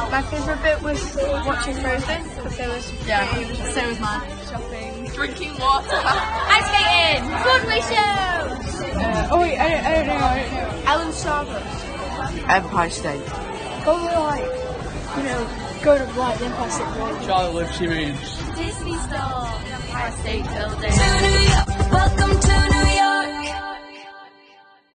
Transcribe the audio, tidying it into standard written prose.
My favourite bit was watching Frozen, because there was so was mine. shopping, Drinking water. Ice skating. Broadway show. oh wait, I don't know. Ellen Starbucks. Empire State. Go to the Empire State Building. Charlotte, she means. Disney Store. Empire State Building. Welcome to New York. Welcome to New York.